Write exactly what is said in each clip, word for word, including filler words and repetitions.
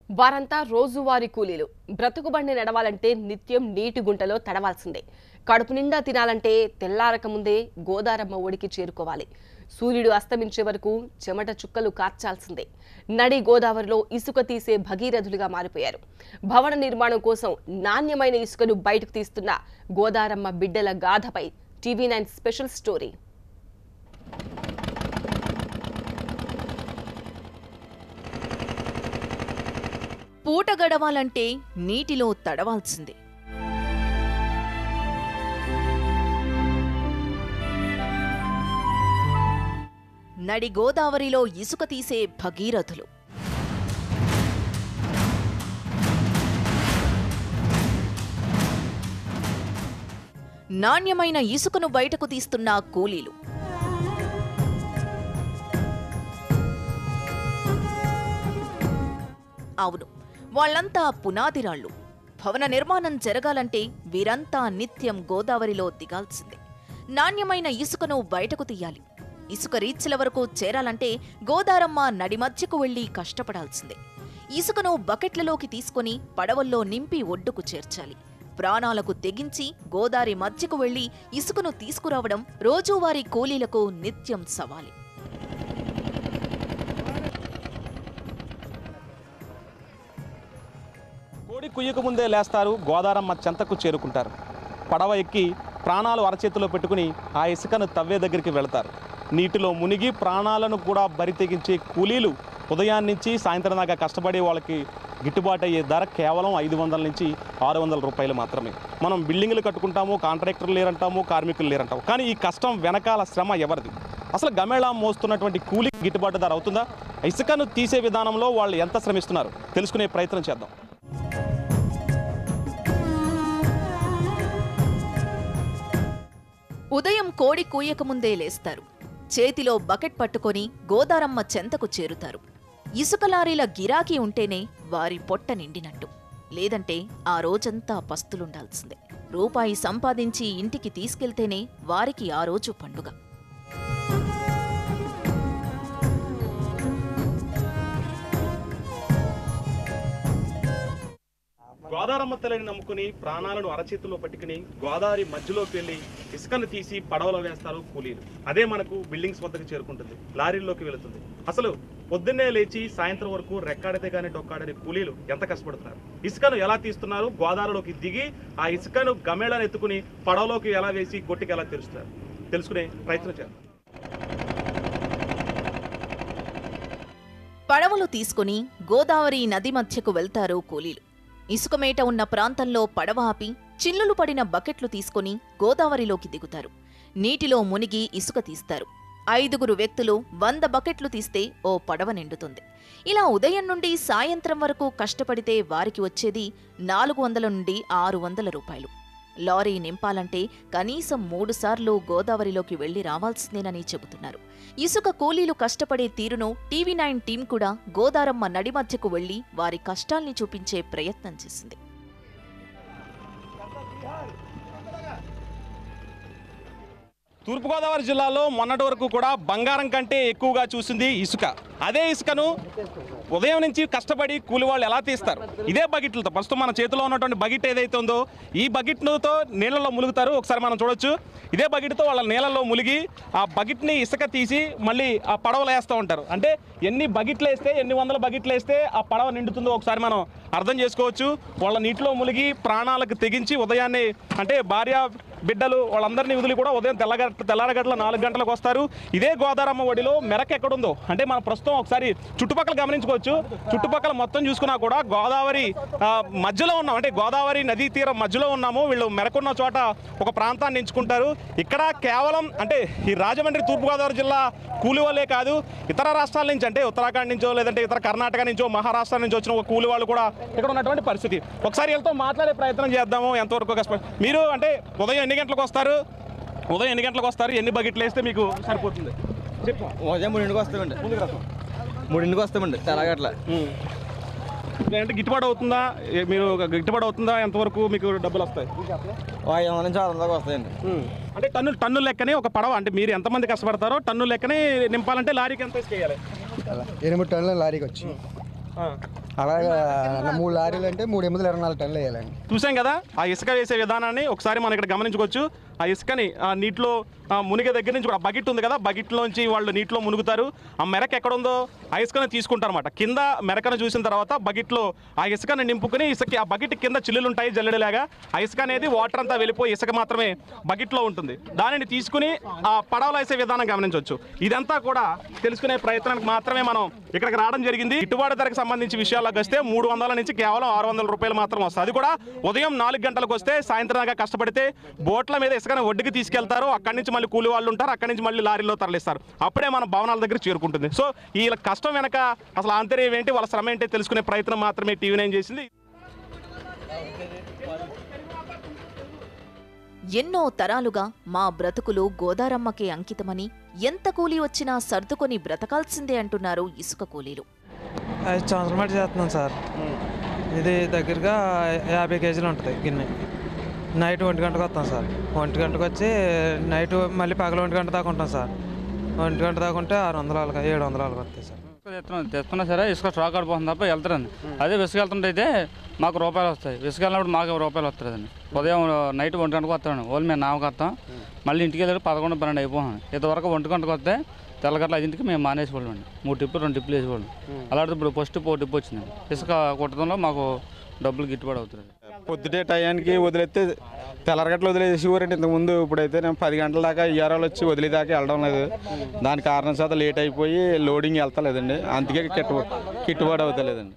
వారంతా రోజువారీ కూలీలు. బ్రతుకుబండి నడవాలంటే నిత్యం నీటి గుంటలో తడవాల్సిందే. కడుపు నిండా తినాలంటే తెల్లారక ముందే గోదారమ్మ ఒడికి చేరుకోవాలి. సూర్యుడు అస్తమించే వరకు చెమట చుక్కలు కార్చాల్సిందే. నడి గోదావరిలో ఇసుక తీసే భగీరథులుగా మారిపోయారు. భవన నిర్మాణం కోసం నాణ్యమైన ఇసుకను బయటకు తీస్తున్న గోదారమ్మ బిడ్డల గాథపై టీవీ నైన్ స్పెషల్ స్టోరీ. పూట గడవాలంటే నీటిలో తడవాల్సిందే. నడి గోదావరిలో ఇసుక తీసే భగీరథులు. నాణ్యమైన ఇసుకను బయటకు తీస్తున్న కూలీలు. అవును, వాళ్లంతా పునాదిరాళ్లు. భవన నిర్మాణం జరగాలంటే వీరంతా నిత్యం గోదావరిలో దిగాల్సిందే. నాణ్యమైన ఇసుకను బయటకు తీయాలి. ఇసుక రీచ్ల వరకు చేరాలంటే గోదారమ్మ నడి మధ్యకు వెళ్లి కష్టపడాల్సిందే. ఇసుకను బకెట్లలోకి తీసుకుని పడవల్లో నింపి ఒడ్డుకు చేర్చాలి. ప్రాణాలకు తెగించి గోదారి మధ్యకు వెళ్లి ఇసుకను తీసుకురావడం రోజువారీ కూలీలకు నిత్యం సవాలే. కోడి కుయ్యకు ముందే లేస్తారు, గోదారమ్మ చెంతకు చేరుకుంటారు. పడవ ఎక్కి ప్రాణాలు అరచేతిలో పెట్టుకుని ఆ ఇసుకను తవ్వే దగ్గరికి వెళతారు. నీటిలో మునిగి ప్రాణాలను కూడా బరి తెగించే కూలీలు ఉదయాన్నించి సాయంత్రం దాకా కష్టపడే వాళ్ళకి గిట్టుబాటు అయ్యే ధర కేవలం ఐదు వందల నుంచి ఆరు వందల రూపాయలు మాత్రమే. మనం బిల్డింగ్లు కట్టుకుంటాము, కాంట్రాక్టర్లు లేరంటాము, కార్మికులు లేరంటాము. కానీ ఈ కష్టం వెనకాల శ్రమ ఎవరిది? అసలు గమేళా మోస్తున్నటువంటి కూలీ గిట్టుబాటు ధర అవుతుందా? ఇసుకను తీసే విధానంలో వాళ్ళు ఎంత శ్రమిస్తున్నారు తెలుసుకునే ప్రయత్నం చేద్దాం. ఉదయం కోడి కూయకముందే లేస్తారు. చేతిలో బకెట్ పట్టుకొని గోదారమ్మ చెంతకు చేరుతారు. ఇసుక లారీల గిరాకీ ఉంటేనే వారి పొట్ట నిండినట్టు. లేదంటే ఆ రోజంతా పస్తులుండాల్సిందే. రూపాయి సంపాదించి ఇంటికి తీసుకెళ్తేనే వారికి ఆ రోజు పండుగ. గోదారమ్మ తల్లిని నమ్ముకుని ప్రాణాలను అరచేతిలో పట్టుకుని గోదావరి మధ్యలోకి వెళ్ళి ఇసుకను తీసి పడవలో వేస్తారు కూలీలు. అదే మనకు బిల్డింగ్స్ వద్దకు చేరుకుంటుంది, లారీల్లోకి వెళుతుంది. అసలు పొద్దున్నే లేచి సాయంత్రం వరకు రెక్కాడితే కానీ డొక్కాడని కూలీలు ఎంత కష్టపడుతున్నారు? ఇసుకను ఎలా తీస్తున్నారు? గోదావరిలోకి దిగి ఆ ఇసుకను గమేళాన్ని ఎత్తుకుని పడవలోకి ఎలా వేసి గొట్టికి ఎలా తెరుస్తారు తెలుసుకునే ప్రయత్నం చేద్దాం. పడవలు తీసుకుని గోదావరి నది మధ్యకు వెళ్తారు కూలీలు. ఇసుక మేట ఉన్న ప్రాంతంలో పడవ ఆపి చిల్లులు పడిన బకెట్లు తీసుకుని గోదావరిలోకి దిగుతారు. నీటిలో మునిగి ఇసుక తీస్తారు. ఐదుగురు వ్యక్తులు వంద బకెట్లు తీస్తే ఓ పడవ నిండుతుంది. ఇలా ఉదయం నుండి సాయంత్రం వరకు కష్టపడితే వారికి వచ్చేది నాలుగు వందల నుండి ఆరు వందల రూపాయలు. లారీ నింపాలంటే కనీసం మూడు సార్లు గోదావరిలోకి వెళ్లి రావాల్సిందేనని చెబుతున్నారు. ఇసుక కూలీలు కష్టపడే తీరును టీవీ నైన్ టీం కూడా గోదారమ్మ నడి మధ్యకు వెళ్లి వారి కష్టాల్ని చూపించే ప్రయత్నం చేసింది. తూర్పుగోదావరి జిల్లాలో మొన్నటి వరకు కూడా బంగారం కంటే ఎక్కువగా చూసింది ఇసుక. అదే ఇసుకను ఉదయం నుంచి కష్టపడి కూలి వాళ్ళు ఎలా తీస్తారు? ఇదే బకెట్లతో. ప్రస్తుతం మన చేతిలో ఉన్నటువంటి బకెట్ ఏదైతే ఉందో ఈ బకెట్లతో నీళ్ళలో ములుగుతారు. ఒకసారి మనం చూడొచ్చు. ఇదే బకెట్తో వాళ్ళ నీళ్ళలో ములిగి ఆ బకెట్ని ఇసుక తీసి మళ్ళీ ఆ పడవలు వేస్తూ ఉంటారు. అంటే ఎన్ని బకెట్లు వేస్తే, ఎన్ని వందల బకెట్లు వేస్తే ఆ పడవ నిండుతుందో ఒకసారి మనం అర్థం చేసుకోవచ్చు. వాళ్ళ నీటిలో ములిగి ప్రాణాలకు తెగించి ఉదయాన్నే అంటే భార్య బిడ్డలు వాళ్ళందరినీ వదిలి కూడా ఉదయం తెల్లగ తెల్లారగట్ల నాలుగు గంటలకు వస్తారు. ఇదే గోదారమ్మ ఒడిలో మెరక ఎక్కడుందో అంటే మనం ప్రస్తుతం ఒకసారి చుట్టుపక్కల గమనించుకోవచ్చు. చుట్టుపక్కల మొత్తం చూసుకున్నా కూడా గోదావరి మధ్యలో ఉన్నాం, అంటే గోదావరి నదీ తీరం మధ్యలో ఉన్నాము. వీళ్ళు మెరకున్న చోట ఒక ప్రాంతాన్ని ఎంచుకుంటారు. ఇక్కడ కేవలం అంటే ఈ రాజమండ్రి తూర్పుగోదావరి జిల్లా కూలి వాళ్ళే కాదు, ఇతర రాష్ట్రాల నుంచి అంటే ఉత్తరాఖండ్ నుంచో లేదంటే ఇతర కర్ణాటక నుంచో మహారాష్ట్ర నుంచి వచ్చిన ఒక కూలి వాళ్ళు కూడా ఇక్కడ ఉన్నటువంటి పరిస్థితి. ఒకసారి వీళ్ళతో మాట్లాడే ప్రయత్నం చేద్దాము. ఎంతవరకు కష్టపడి మీరు అంటే ఉదయం ఎన్ని గంటలకు వస్తారు? ఉదయం ఎన్ని గంటలకు వస్తారు? ఎన్ని బకెట్లు వేస్తే మీకు సరిపోతుంది? చెప్పు. ఉదయం మూడింటికి వస్తామండి. మూడింటికి వస్తామండి తెల్లగట్ల. అంటే గిట్టుబాటు అవుతుందా? మీరు గిట్టుబాటు అవుతుందా? ఎంతవరకు మీకు డబ్బులు వస్తాయి? ఐదు వందల నుంచి ఆరు వందలకు వస్తాయండి. అంటే టన్నులు టన్నుల లెక్కనే ఒక పడవ అంటే మీరు ఎంతమంది కష్టపడతారో టన్నుల లెక్కనే నింపాలంటే లారీకి ఎంత వేయాలి? ఎనిమిది టన్నుల లారీకి వచ్చి అలాగా మూడు లారీలు అంటే మూడు ఎనిమిది ఇరవై నాలుగు టన్నులు వేయాలండి. చూసాం కదా ఆ ఇసుక వేసే విధానాన్ని ఒకసారి మనం ఇక్కడ గమనించుకోవచ్చు. ఆ ఇసుకని ఆ నీటిలో మునిగే దగ్గర నుంచి కూడా బకెట్ ఉంది కదా, బకెట్లోంచి వాళ్ళు నీటిలో మునుగుతారు. ఆ మెరక ఎక్కడ ఉందో ఆ ఇసుకని తీసుకుంటారు అనమాట. కింద మెరకను చూసిన తర్వాత బకెట్లో ఆ ఇసుకని నింపుకుని ఇసుక ఆ బకెట్ కింద చిల్లులు ఉంటాయి జల్లెడలాగా. ఆ ఇసుక అనేది వాటర్ అంతా వెళ్ళిపోయి ఇసుక మాత్రమే బకెట్లో ఉంటుంది. దానిని తీసుకుని ఆ పడవలు వేసే విధానం గమనించవచ్చు. ఇదంతా కూడా తెలుసుకునే ప్రయత్నానికి మాత్రమే మనం ఇక్కడికి రావడం జరిగింది. గిట్టుబాటు ధరకు సంబంధించి విషయాల్లోకి వస్తే మూడు వందల నుంచి కేవలం ఆరు వందల రూపాయలు మాత్రం వస్తుంది. అది కూడా ఉదయం నాలుగు గంటలకు వస్తే సాయంత్రం దాకా కష్టపడితే బోట్ల మీద ఇసుకని ఒడ్డుకి తీసుకెళ్తారు. అక్కడి నుంచి మళ్ళీ కూలి వాళ్ళు ఉంటారు, అక్కడి నుంచి మళ్ళీ లారీలో తరలిస్తారు. అప్పుడే మన భవనాల దగ్గర చేరుకుంటుంది. సో వీళ్ళ కష్టం వెనక అసలు ఆంతర్యం ఏంటి, వాళ్ళ శ్రమ ఏంటి తెలుసుకునే ప్రయత్నం మాత్రమే టీవీ నైన్ చేసింది. ఎన్నో తరాలుగా మా బ్రతుకులు గోదారమ్మకే అంకితమని, ఎంత కూలీ వచ్చినా సర్దుకొని బ్రతకాల్సిందే అంటున్నారు ఇసుక కూలీలు. ఐదు సంవత్సరం మట్టి చేస్తున్నాం సార్. ఇది దగ్గరగా యాభై కేజీలు ఉంటుంది గిన్నె. నైట్ ఒంటి గంటకు వస్తాం సార్. ఒంటి గంటకు వచ్చి నైట్ మళ్ళీ పగల ఒంటి గంట దాకా ఉంటాం సార్. ఒంటి గంట దాకా ఉంటే ఆరు వందల వాళ్ళకి ఏడు వందల వాళ్ళకి వస్తాయి సార్. తెస్తున్నా తెస్తున్నా సరే ఇసుక స్టాక్ ఆడిపోతుంది తప్ప వెళ్తారండి. అదే విసుక వెళ్తుంటే అయితే మాకు రూపాయలు వస్తాయి, విసుక వెళ్ళినప్పుడు మాకు రూపాయలు వస్తుందండి. ఉదయం నైట్ ఒంటి గంటకు వస్తామండి. ఓన్లీ మేము నామకు వస్తాం, మళ్ళీ ఇంటికి వెళ్ళి పదకొండు పన్నెండు అయిపోయాం. ఇంతవరకు ఒంటి గంటకు వస్తే తెల్లగట్ల ఐదింటికి మేము మానేసుకోవడం అండి. మూడు టిప్పులు రెండు టిప్పులు వేసుకోవడం. అలాంటి ఇప్పుడు ఫస్ట్ టిప్పు టిప్పు వచ్చిందండి. ఇసుక కొట్టడంలో మాకు డబ్బులు గిట్టుబాటు అవుతుంది. పొద్దుటే టయానికి వదిలేస్తే తెల్లరగట్లు వదిలేసి ఊరండి ఇంతకుముందు. ఇప్పుడైతే నేను పది గంటల దాకా ఇయ్యారాలు వచ్చి వదిలేదాకా వెళ్ళడం లేదు. దాని కారణం చేత లేట్ అయిపోయి లోడింగ్ వెళ్తలేదండి. అందుకే కిట్టు గిట్టుబాటు అవుతలేదండి.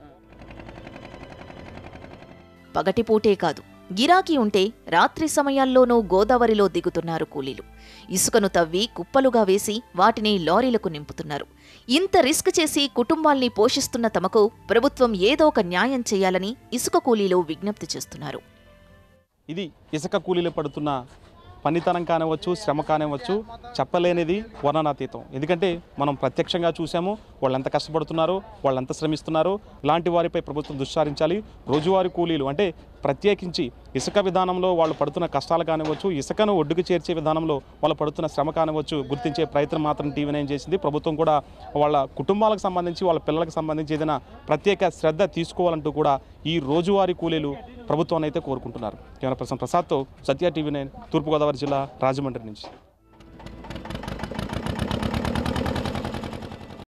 పగటిపూటే కాదు, గిరాకీ ఉంటే రాత్రి సమయాల్లోనూ గోదావరిలో దిగుతున్నారు కూలీలు. ఇసుకను తవ్వి కుప్పలుగా వేసి వాటిని లారీలకు నింపుతున్నారు. ఇంత రిస్క్ చేసి కుటుంబాల్ని పోషిస్తున్న తమకు ప్రభుత్వం ఏదో ఒక న్యాయం చేయాలని ఇసుక కూలీలు విజ్ఞప్తి చేస్తున్నారు. ఇది ఇసుక కూలీలు పడుతున్న పనితనం కానివచ్చు, శ్రమ కానివచ్చు, చెప్పలేనిది వర్ణనాతీతం. ఎందుకంటే మనం ప్రత్యక్షంగా చూసాము వాళ్ళు ఎంత కష్టపడుతున్నారో, వాళ్ళు ఎంత శ్రమిస్తున్నారో. ఇలాంటి వారిపై ప్రభుత్వం దుశ్చారించాలి. రోజువారీ కూలీలు అంటే ప్రత్యేకించి ఇసుక విధానంలో వాళ్ళు పడుతున్న కష్టాలు కానివచ్చు, ఇసుకను ఒడ్డుకు చేర్చే విధానంలో వాళ్ళు పడుతున్న శ్రమ కానివచ్చు గుర్తించే ప్రయత్నం మాత్రం టీవీ నైన్ చేసింది. ప్రభుత్వం కూడా వాళ్ళ కుటుంబాలకు సంబంధించి, వాళ్ళ పిల్లలకు సంబంధించి ఏదైనా ప్రత్యేక శ్రద్ధ తీసుకోవాలంటూ కూడా ఈ రోజువారీ కూలీలు ప్రభుత్వాన్ని అయితే కోరుకుంటున్నారు. కెమెరా పర్సన్ ప్రసాద్తో సత్య టీవీ నైన్, తూర్పుగోదావరి జిల్లా, రాజమండ్రి నుంచి.